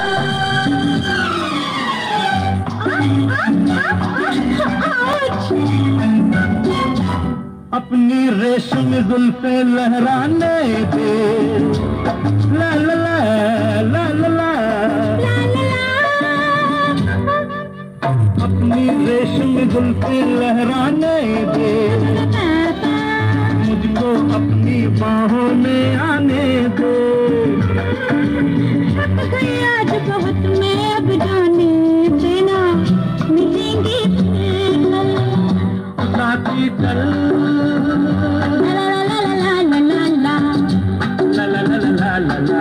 अपनी रेशम जुल्फे लहराने दे, ला ला ला ला ला ला, अपनी रेशम जुल्फे लहराने दे, मुझको अपनी बाहों में आने दे। थक गई आज बहुत मैं अब जाने देना, मिलेंगे साथी चल, ला ला ला ला ला ला ला ला ला ला ला ला ला।